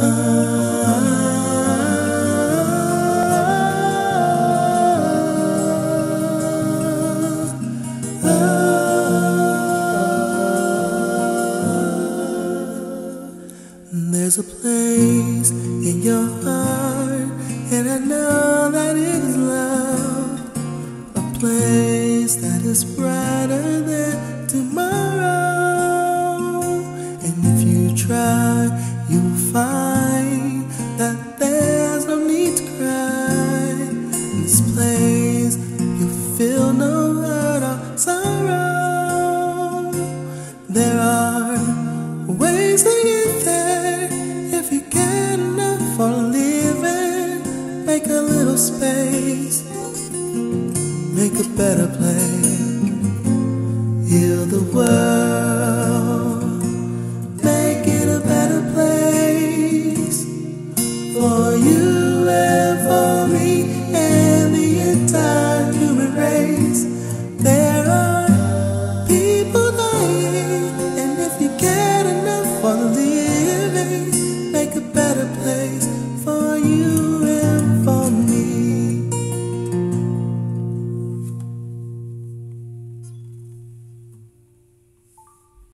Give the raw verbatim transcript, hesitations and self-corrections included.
There's a place in your heart, and I know that it is love. A place that is brighter than tomorrow. And if you try, you'll find that there's no need to cry. In this place, you'll feel no hurt or sorrow. There are ways to get there if you get enough for living. Make a little space, make a better place, heal the world, make it a better place for you and for me and the entire